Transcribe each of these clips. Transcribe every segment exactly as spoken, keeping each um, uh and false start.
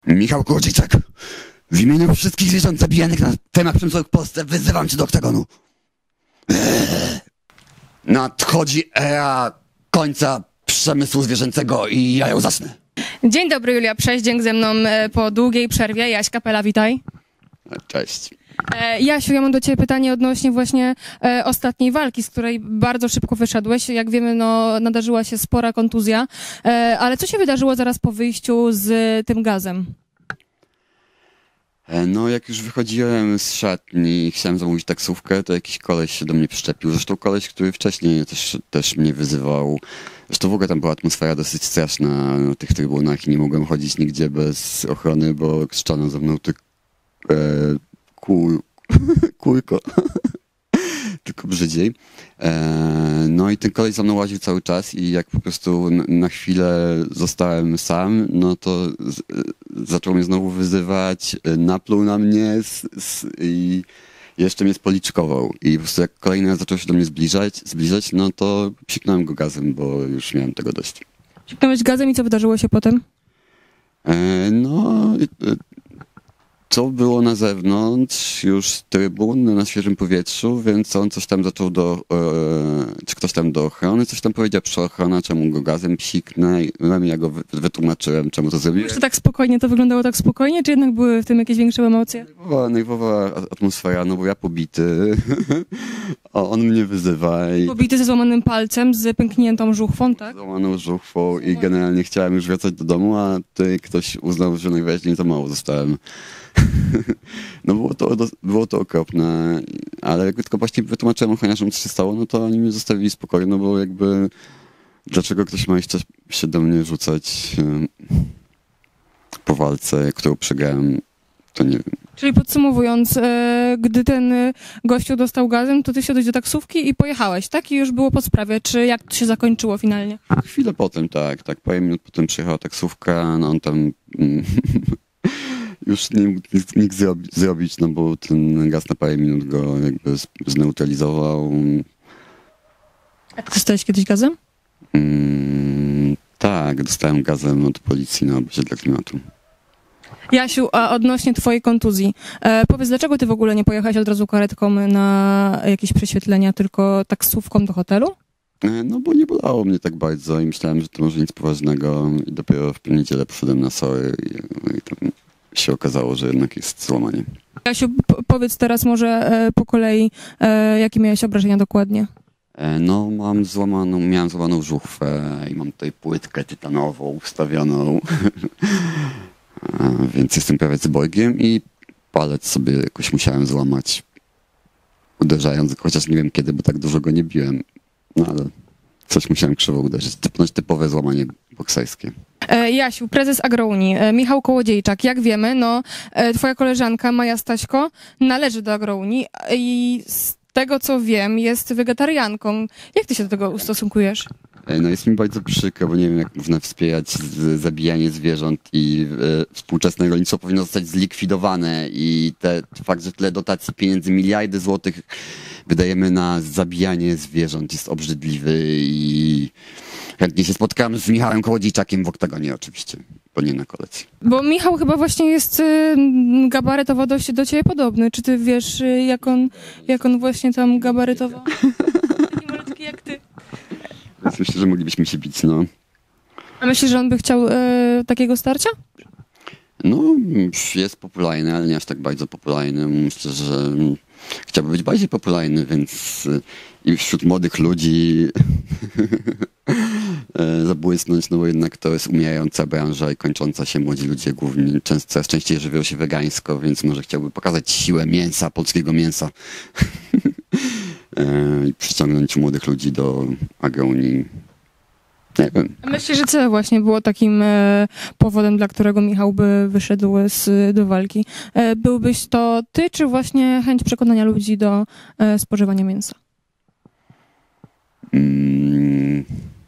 Michał Kołodziejczak, w imieniu wszystkich zwierząt zabijanych na temat przemysłowych w Polsce wyzywam cię do oktagonu. Eee. Nadchodzi era końca przemysłu zwierzęcego i ja ją zacznę. Dzień dobry, Julia Przeździęk ze mną po długiej przerwie. Jaś Kapela, witaj. Cześć. E, Jasiu, ja mam do ciebie pytanie odnośnie właśnie e, ostatniej walki, z której bardzo szybko wyszedłeś. Jak wiemy, no, nadarzyła się spora kontuzja, e, ale co się wydarzyło zaraz po wyjściu z tym gazem? No, jak już wychodziłem z szatni i chciałem zamówić taksówkę, to jakiś koleś się do mnie przyczepił. Zresztą koleś, który wcześniej też, też mnie wyzywał. Zresztą w ogóle tam była atmosfera dosyć straszna na tych trybunach i nie mogłem chodzić nigdzie bez ochrony, bo krzyczano ze mną ty e, kul, kulko. Tylko brzydziej. E, no i ten koleś za mną łaził cały czas i jak po prostu na, na chwilę zostałem sam, no to z, zaczął mnie znowu wyzywać, napluł na mnie s, s, i jeszcze mnie spoliczkował. I po prostu jak kolejny raz zaczął się do mnie zbliżać, zbliżać, no to psiknąłem go gazem, bo już miałem tego dość. Psiknąłeś gazem i co wydarzyło się potem? E, no... E, Co było na zewnątrz, już trybun na świeżym powietrzu, więc on coś tam zaczął do, e, czy ktoś tam do ochrony, coś tam powiedział przy ochrona, czemu go gazem psiknę. Ja go wytłumaczyłem, czemu to zrobiłem. Czy tak spokojnie, to wyglądało tak spokojnie, czy jednak były w tym jakieś większe emocje? Nerwowa, nerwowa atmosfera, no bo ja pobity, a on mnie wyzywa. I Pobity ze złamanym palcem, z pękniętą żuchwą, tak? złamaną żuchwą i generalnie chciałem już wracać do domu, a tutaj ktoś uznał, że najwyraźniej za mało zostałem. No było to, było to okropne, ale jak tylko właśnie wytłumaczyłem ochroniarzom, co się stało, no to oni mnie zostawili spokoju, no bo jakby dlaczego ktoś ma jeszcze się do mnie rzucać po walce, którą przegrałem, to nie wiem. Czyli podsumowując, e, gdy ten gościu dostał gazem, to ty siadłeś do taksówki i pojechałeś, tak? I już było po sprawie. Czy jak to się zakończyło finalnie? Chwilę potem, tak, tak, parę minut potem przyjechała taksówka, no on tam... Już nie mógł nic zrobi, zrobić, no bo ten gaz na parę minut go jakby zneutralizował. A ty dostałeś kiedyś gazem? Mm, tak, dostałem gazem od policji na osiedle klimatu. Jasiu, a odnośnie twojej kontuzji, e, powiedz, dlaczego ty w ogóle nie pojechałeś od razu karetką na jakieś prześwietlenia, tylko taksówką do hotelu? No bo nie bolało mnie tak bardzo i myślałem, że to może nic poważnego i dopiero w niedzielę poszedłem na sory i, i tam się okazało, że jednak jest złamanie. Jasiu, powiedz teraz może e, po kolei, e, jakie miałeś obrażenia dokładnie? E, no mam złamaną, miałem złamaną żuchwę i mam tutaj płytkę tytanową wstawioną, e, więc jestem prawie cyborgiem i palec sobie jakoś musiałem złamać, uderzając, chociaż nie wiem kiedy, bo tak dużo go nie biłem, no ale coś musiałem krzywo uderzyć. Typność typowe złamanie bokserskie. E, Jasiu, prezes Agrounii, e, Michał Kołodziejczak, jak wiemy, no e, twoja koleżanka Maja Staśko należy do Agrounii i z tego co wiem jest wegetarianką. Jak ty się do tego ustosunkujesz? No jest mi bardzo przykro, bo nie wiem jak można wspierać z, zabijanie zwierząt i e, współczesne rolnictwo powinno zostać zlikwidowane i te, fakt, że tyle dotacji pieniędzy, miliardy złotych wydajemy na zabijanie zwierząt jest obrzydliwy i chętnie się spotkam z Michałem Kołodziejczakiem w oktagonie oczywiście, bo nie na kolacji. Bo Michał chyba właśnie jest y, gabarytowo do, do ciebie podobny. Czy ty wiesz, y, jak on, jak on właśnie tam gabarytowo? Taki malutki jak ty. Więc myślę, że moglibyśmy się bić, no. A myślisz, że on by chciał y, takiego starcia? No, jest popularny, ale nie aż tak bardzo popularny. Myślę, że chciałby być bardziej popularny, więc i wśród młodych ludzi zabłysnąć, no bo jednak to jest umierająca branża i kończąca się. Młodzi ludzie głównie często, coraz częściej żywią się wegańsko, więc może chciałby pokazać siłę mięsa, polskiego mięsa i przyciągnąć młodych ludzi do Agrounii. Nie wiem. Myślę, że co właśnie było takim e, powodem, dla którego Michał by wyszedł z, do walki? E, byłbyś to ty, czy właśnie chęć przekonania ludzi do e, spożywania mięsa? Mm.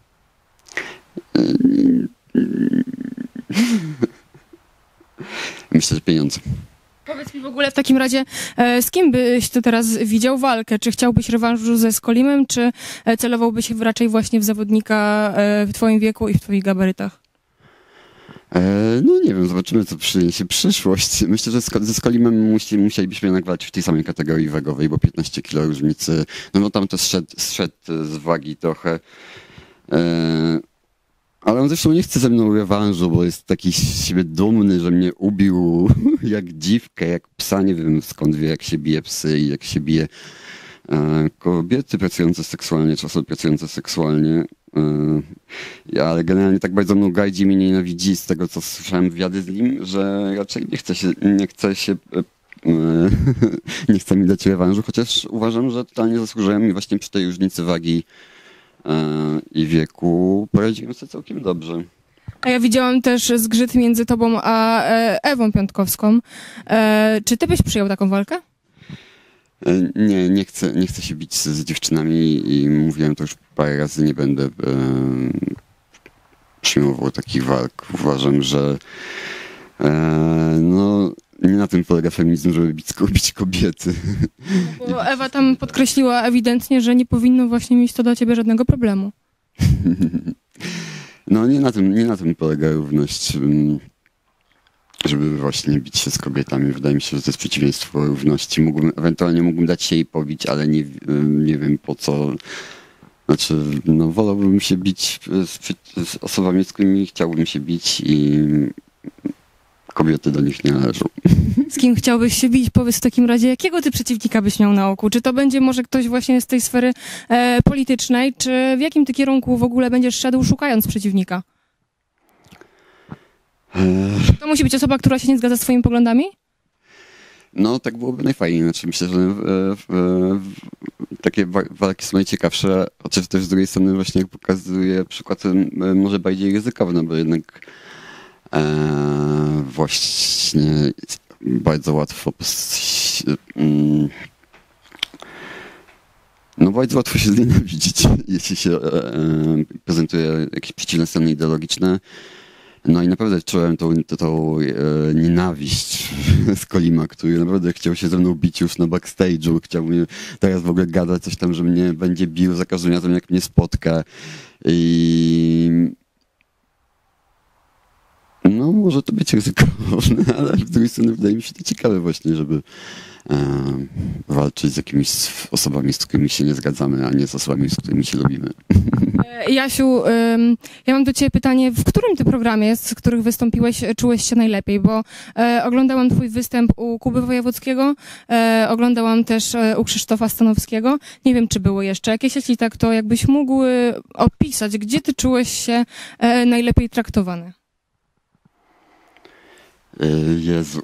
Myślę, że pieniądze. Powiedz mi w ogóle w takim razie, e, z kim byś ty teraz widział walkę? Czy chciałbyś rewanżu ze Skolimem, czy celowałbyś raczej właśnie w zawodnika e, w twoim wieku i w twoich gabarytach? E, no nie wiem, zobaczymy, co przyniesie przyszłość. Myślę, że z, ze Skolimem musi, musielibyśmy jednak walczyć w tej samej kategorii wagowej, bo piętnaście kilo różnicy, no bo tam to zszedł, zszedł z wagi trochę. E, ale on zresztą nie chce ze mną rewanżu, bo jest taki z siebie dumny, że mnie ubił jak dziwkę, jak psa, nie wiem skąd wie, jak się bije psy i jak się bije e, kobiety pracujące seksualnie, czy osoby pracujące seksualnie. Ja, ale generalnie tak bardzo mną gajdzi, mnie nienawidzi z tego, co słyszałem wywiady z nim, że raczej nie chce się, nie chce się, nie chce mi dać rewanżu, chociaż uważam, że totalnie zasłużyłem i właśnie przy tej różnicy wagi i wieku poradziłem sobie całkiem dobrze. A ja widziałam też zgrzyt między tobą a Ewą Piątkowską. Czy ty byś przyjął taką walkę? Nie, nie chcę, nie chcę się bić z, z dziewczynami i mówiłem to już parę razy, nie będę e, przyjmował takich walk. Uważam, że e, no, nie na tym polega feminizm, żeby bić, bić kobiety. Bo Ewa tam podkreśliła ewidentnie, że nie powinno właśnie mieć to dla ciebie żadnego problemu. No nie na tym, nie na tym polega równość. Żeby właśnie bić się z kobietami. Wydaje mi się, że to jest przeciwieństwo równości. Mógłbym, ewentualnie mógłbym dać się jej pobić, ale nie, nie wiem po co. Znaczy, no wolałbym się bić z, z osobami, z którymi chciałbym się bić i kobiety do nich nie należą. Z kim chciałbyś się bić? Powiedz w takim razie, jakiego ty przeciwnika byś miał na oku? Czy to będzie może ktoś właśnie z tej sfery e, politycznej, czy w jakim ty kierunku w ogóle będziesz szedł szukając przeciwnika? To musi być osoba, która się nie zgadza z twoimi poglądami? No, tak byłoby najfajniej. Znaczy, myślę, że e, e, takie walki są najciekawsze, chociaż też z drugiej strony właśnie jak pokazuje przykład e, może bardziej ryzykowny, bo jednak e, właśnie bardzo łatwo mm, no bardzo łatwo się znienawidzić, jeśli się e, prezentuje jakieś przeciwne strony ideologiczne. No i naprawdę czułem tą, tą, tą e, nienawiść z Kolima, który naprawdę chciał się ze mną bić już na backstage'u, chciał mnie teraz w ogóle gadać coś tam, że mnie będzie bił za każdym razem, jak mnie spotka. I no może to być ryzykowne, ale z drugiej strony wydaje mi się to ciekawe właśnie, żeby e, walczyć z jakimiś osobami, z którymi się nie zgadzamy, a nie z osobami, z którymi się lubimy. Jasiu, ja mam do ciebie pytanie, w którym ty programie, z których wystąpiłeś, czułeś się najlepiej? Bo e, oglądałam twój występ u Kuby Wojewódzkiego, e, oglądałam też u Krzysztofa Stanowskiego. Nie wiem, czy było jeszcze jakieś, jeśli tak, to jakbyś mógł opisać, gdzie ty czułeś się e, najlepiej traktowany? Jezu.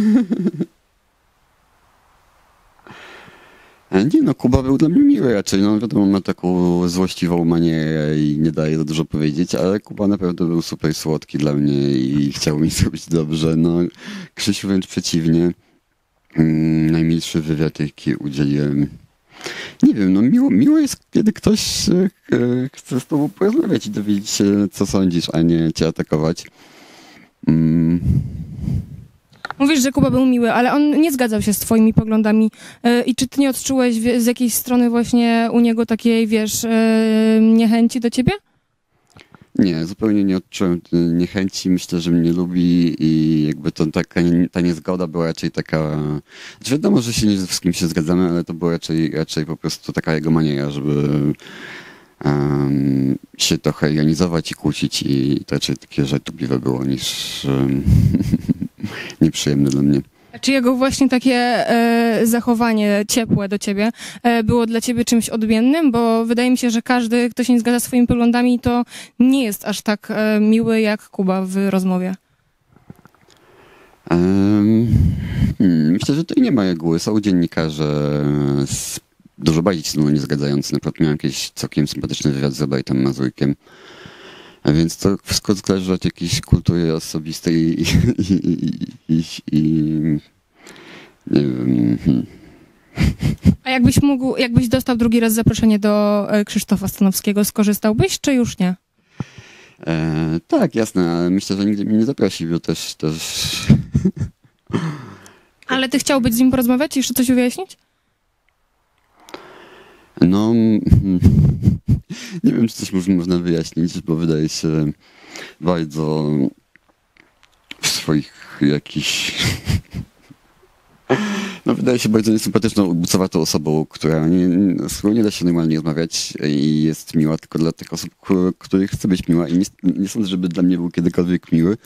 Nie no, Kuba był dla mnie miły raczej, no wiadomo, ma taką złośliwą manierę i nie daje za dużo powiedzieć, ale Kuba naprawdę był super słodki dla mnie i chciał mi zrobić dobrze, no Krzysiu wręcz przeciwnie. Mm, najmilszy wywiad, jaki udzieliłem. Nie wiem, no miło, miło jest, kiedy ktoś e, chce z tobą porozmawiać i dowiedzieć się, co sądzisz, a nie cię atakować. Mm. Mówisz, że Kuba był miły, ale on nie zgadzał się z twoimi poglądami. Yy, I czy ty nie odczułeś z jakiejś strony właśnie u niego takiej, wiesz, yy, niechęci do ciebie? Nie, zupełnie nie odczułem niechęci. Myślę, że mnie lubi i jakby to taka, ta niezgoda była raczej taka... Znaczy wiadomo, że się nie ze wszystkim się zgadzamy, ale to była raczej, raczej po prostu taka jego maniera, żeby um, się trochę ironizować i kłócić i to raczej takie żartobliwe było niż um, nieprzyjemne dla mnie. A czy jego właśnie takie e, zachowanie ciepłe do ciebie e, było dla ciebie czymś odmiennym? Bo wydaje mi się, że każdy, kto się nie zgadza z swoimi poglądami, to nie jest aż tak e, miły jak Kuba w rozmowie. Um, hmm, myślę, że tutaj nie ma reguły. Są dziennikarze z, dużo bardziej się nie zgadzający. Na przykład miałem jakiś całkiem sympatyczny wywiad z Robertem Mazurkiem. A więc to wszystko zależy od jakiejś kultury osobistej i, i, i, i, i nie wiem. Hmm. A jakbyś mógł, jakbyś dostał drugi raz zaproszenie do Krzysztofa Stanowskiego, skorzystałbyś, czy już nie? E, tak, jasne, ale myślę, że nigdy mnie nie zaprosi, bo też... też... Ale ty chciałbyś z nim porozmawiać i jeszcze coś wyjaśnić? No, nie wiem, czy coś można wyjaśnić, bo wydaje się bardzo swoich jakichś... No wydaje się bardzo niesympatyczną, bucowatą osobą, która nie, z którą nie da się normalnie rozmawiać i jest miła tylko dla tych osób, których chce być miła i nie, nie sądzę, żeby dla mnie był kiedykolwiek miły.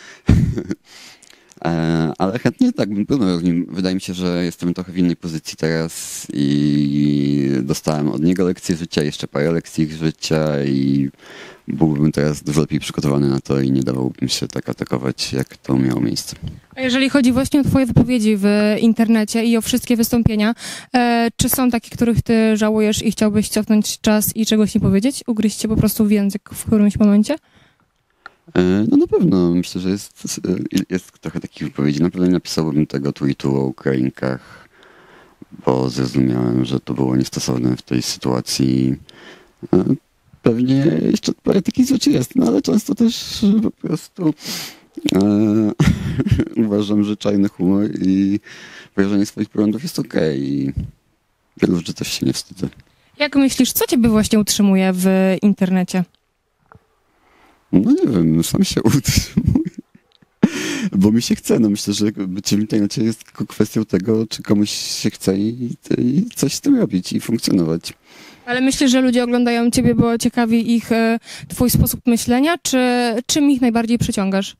Ale chętnie tak bym płynął z nim. Wydaje mi się, że jestem trochę w innej pozycji teraz i dostałem od niego lekcje życia, jeszcze parę lekcji życia i byłbym teraz dużo lepiej przygotowany na to i nie dawałbym się tak atakować, jak to miało miejsce. A jeżeli chodzi właśnie o twoje wypowiedzi w internecie i o wszystkie wystąpienia, e, czy są takie, których ty żałujesz i chciałbyś cofnąć czas i czegoś nie powiedzieć? Ugryźć się po prostu w język w którymś momencie? No na pewno, myślę, że jest, jest trochę takich wypowiedzi. Na pewno nie napisałbym tego tweetu o Ukrainkach, bo zrozumiałem, że to było niestosowne w tej sytuacji. Pewnie jeszcze parę takich rzeczy jest, no ale często też po prostu e, uważam, że czarny humor i wyrażanie swoich poglądów jest okej i wielu rzeczy też się nie wstydzę. Jak myślisz, co ciebie właśnie utrzymuje w internecie? No nie wiem, sam się utrzymuję, bo mi się chce. No myślę, że bycie w internecie jest tylko kwestią tego, czy komuś się chce i, i coś z tym robić i funkcjonować. Ale myślisz, że ludzie oglądają ciebie, bo ciekawi ich e, twój sposób myślenia, czy czym ich najbardziej przyciągasz?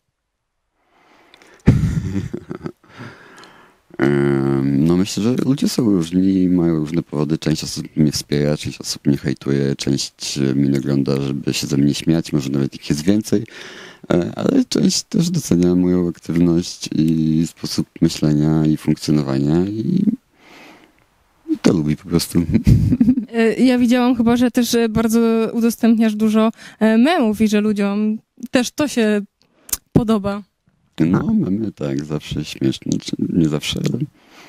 No myślę, że ludzie są różni, mają różne powody. Część osób mnie wspiera, część osób mnie hejtuje, część mnie ogląda, żeby się ze mnie śmiać, może nawet ich jest więcej, ale część też docenia moją aktywność i sposób myślenia i funkcjonowania i to lubi po prostu. Ja widziałam chyba, że też bardzo udostępniasz dużo memów i że ludziom też to się podoba. No, mamy tak, zawsze śmieszne, nie zawsze, ale...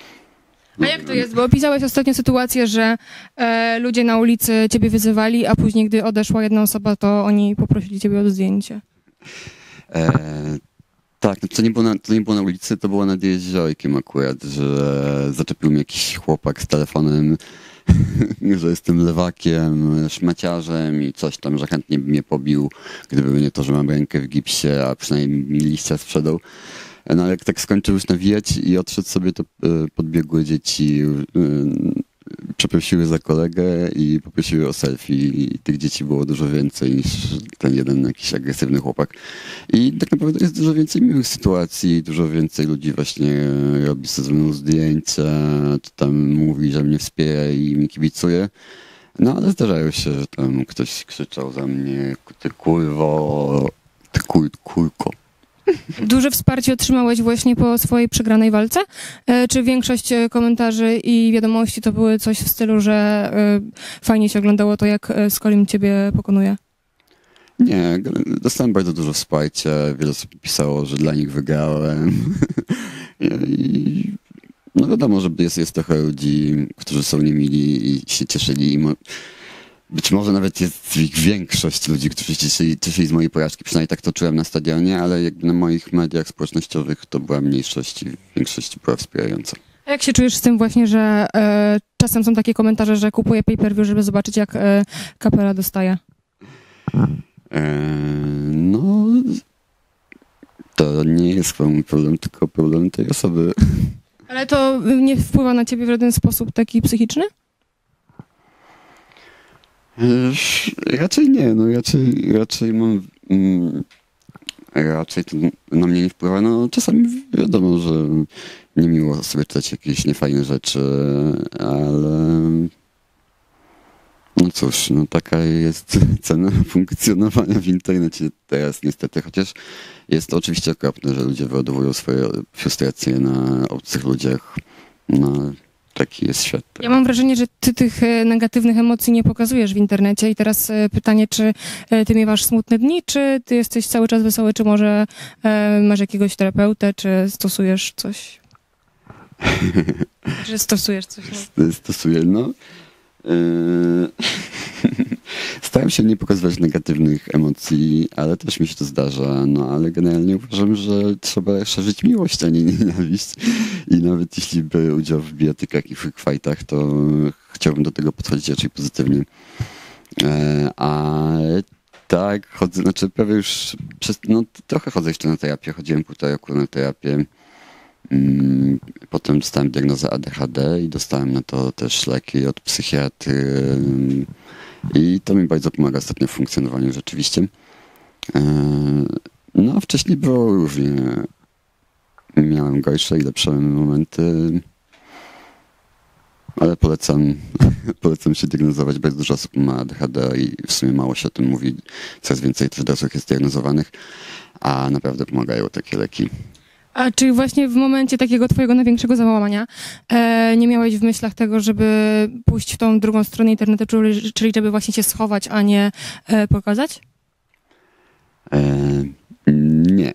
A jak to jest? Bo opisałeś ostatnio sytuację, że e, ludzie na ulicy ciebie wyzywali, a później, gdy odeszła jedna osoba, to oni poprosili ciebie o zdjęcie. E, tak, to nie, było na, to nie było na ulicy, to było nad jeziorkiem akurat, że zaczepił mnie jakiś chłopak z telefonem, że jestem lewakiem, szmaciarzem i coś tam, że chętnie by mnie pobił, gdyby nie to, że mam rękę w gipsie, a przynajmniej mi liścia sprzedał. No ale jak tak skończył już nawijać i odszedł sobie, to podbiegłe dzieci przeprosiły za kolegę i poprosiły o selfie i tych dzieci było dużo więcej niż ten jeden jakiś agresywny chłopak. I tak naprawdę jest dużo więcej miłych sytuacji, dużo więcej ludzi właśnie robi sobie ze mną zdjęcia, czy tam mówi, że mnie wspiera i mi kibicuje. No ale zdarzają się, że tam ktoś krzyczał za mnie, ty kurwo, ty kur, kurko. Duże wsparcie otrzymałeś właśnie po swojej przegranej walce? Czy większość komentarzy i wiadomości to były coś w stylu, że fajnie się oglądało to, jak Skolim ciebie pokonuje? Nie, dostałem bardzo dużo wsparcia. Wiele osób pisało, że dla nich wygrałem. I no wiadomo, że jest, jest trochę ludzi, którzy są niemili i się cieszyli. I mo- Być może nawet jest ich większość ludzi, którzy się cieszyli, cieszyli z mojej porażki. Przynajmniej tak to czułem na stadionie, ale jakby na moich mediach społecznościowych to była mniejszość i większość była wspierająca. A jak się czujesz z tym właśnie, że e, czasem są takie komentarze, że kupuję pay-per-view, żeby zobaczyć, jak e, Kapela dostaje? E, no, to nie jest chyba mój problem, tylko problem tej osoby. Ale to nie wpływa na ciebie w żaden sposób taki psychiczny? Raczej nie, no raczej, raczej mam, mm, raczej to na mnie nie wpływa, no czasami wiadomo, że niemiło sobie czytać jakieś niefajne rzeczy, ale no cóż, no taka jest cena funkcjonowania w internecie teraz niestety, chociaż jest to oczywiście okropne, że ludzie wyładowują swoje frustracje na obcych ludziach, no taki jest świat. Ja mam wrażenie, że ty tych negatywnych emocji nie pokazujesz w internecie i teraz pytanie, czy ty miewasz smutne dni, czy ty jesteś cały czas wesoły, czy może e, masz jakiegoś terapeutę, czy stosujesz coś? Czy stosujesz coś? No? Stosuję, no. Yy... Staram się nie pokazywać negatywnych emocji, ale też mi się to zdarza, no ale generalnie uważam, że trzeba szerzyć miłość, a nie nienawiść i nawet jeśli biorę udział w bijatykach i freak fightach, to chciałbym do tego podchodzić raczej pozytywnie. A Tak, chodzę, znaczy prawie już, przez, no trochę chodzę jeszcze na terapię, chodziłem półtora roku na terapię. Mm, Potem dostałem diagnozę A D H D i dostałem na to też leki od psychiatry. mm, I to mi bardzo pomaga ostatnio w funkcjonowaniu rzeczywiście. E, No a wcześniej było różnie. Miałem gorsze i lepsze momenty. Ale polecam, polecam się diagnozować. Bardzo dużo osób ma A D H D i w sumie mało się o tym mówi. Coraz więcej też dorosłych jest diagnozowanych, a naprawdę pomagają takie leki. A czy właśnie w momencie takiego twojego największego załamania e, nie miałeś w myślach tego, żeby pójść w tą drugą stronę internetu, czyli, czyli żeby właśnie się schować, a nie e, pokazać? E, nie.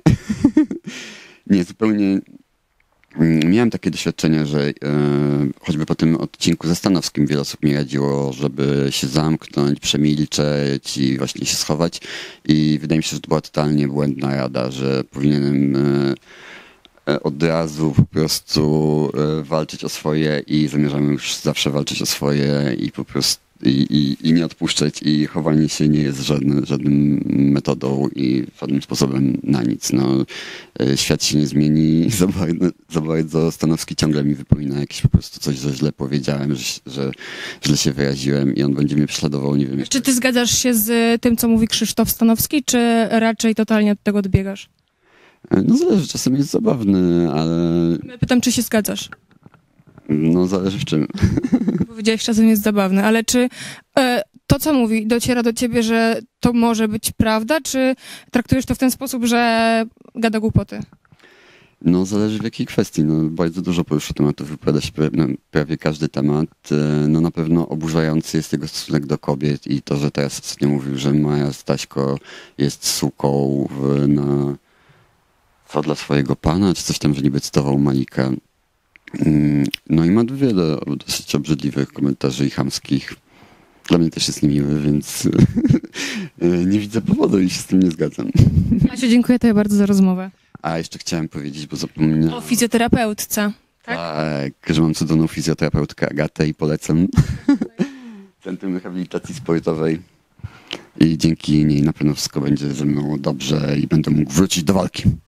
Nie, zupełnie. Miałem takie doświadczenie, że e, choćby po tym odcinku ze Stanowskim wiele osób mi radziło, żeby się zamknąć, przemilczeć i właśnie się schować. I wydaje mi się, że to była totalnie błędna rada, że powinienem e, e, od razu po prostu e, walczyć o swoje i zamierzam już zawsze walczyć o swoje i po prostu i, i, i nie odpuszczać i chowanie się nie jest żadnym, żadnym metodą i żadnym sposobem na nic. No, e, świat się nie zmieni za bardzo, za bardzo. Stanowski ciągle mi wypomina jakieś po prostu coś, że źle powiedziałem, że, że źle się wyraziłem i on będzie mnie prześladował, nie wiem jak. Czy ty zgadzasz się z tym, co mówi Krzysztof Stanowski, czy raczej totalnie od tego odbiegasz? E, No zależy, czasem jest zabawny, ale Pytam, czy się zgadzasz? no zależy w czym. Powiedziałeś, czasem jest zabawne, ale czy e, to, co mówi, dociera do ciebie, że to może być prawda, czy traktujesz to w ten sposób, że gada głupoty? No zależy w jakiej kwestii. No, bardzo dużo porusza tematów, wypowiada się prawie, no, prawie każdy temat. E, No na pewno oburzający jest jego stosunek do kobiet i to, że teraz ostatnio mówił, że Maja Staśko jest suką w, na co dla swojego pana, czy coś tam, że niby cytował Malika. Mm, No i ma wiele dosyć obrzydliwych komentarzy i chamskich. Dla mnie też jest niemiły, więc e, nie widzę powodu i się z tym nie zgadzam. Asiu, dziękuję tobie bardzo za rozmowę. A jeszcze chciałem powiedzieć, bo zapomniałem. O fizjoterapeutce. Tak? Tak, że mam cudowną fizjoterapeutkę Agatę i polecam. Centrum Rehabilitacji Sportowej. I dzięki niej na pewno wszystko będzie ze mną dobrze i będę mógł wrócić do walki.